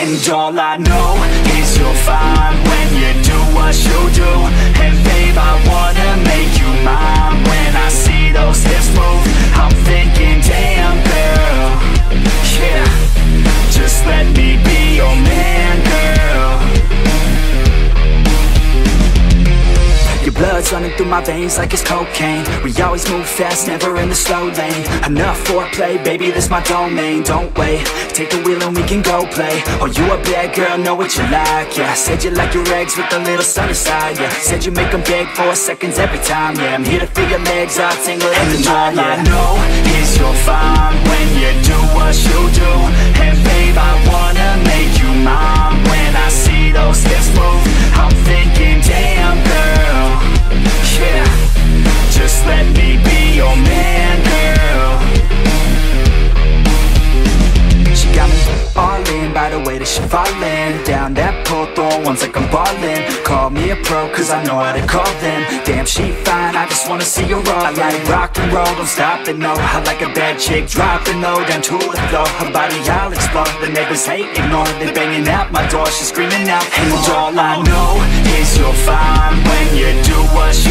And all I know is you're fine when you do what you do. And babe, I wanna make you mine. When I see those hips move, I'm thinking, damn girl, yeah, just let me be your man, girl. Your blood's running through my veins like it's cocaine. We always move fast, never in the slow lane. Enough foreplay, baby, this my domain. Don't wait, take the wheel and we can go play. Oh, you a bad girl, know what you like, yeah. Said you like your eggs with a little sunny side, yeah. Said you make them beg for seconds every time, yeah. I'm here to feel your legs out, tingle every time, yeah. All I know is you're fine when you do what you do. And babe, I wanna make you mine. When I see those hips move, I'm thinking, damn girl, yeah, just let me be your man, girl. She got me all in by the way that she fallin' down that pole, throwing ones like I'm ballin'. Call me a pro, cause I know how to call them. Damn, she fine, I just wanna see her all. I like rock and roll, don't stop it, no. I like a bad chick, dropping low, down to the floor. Her body, I'll explore, the neighbors hate, ignore. They banging out my door, she's screaming out. And all I know is you're fine when you do what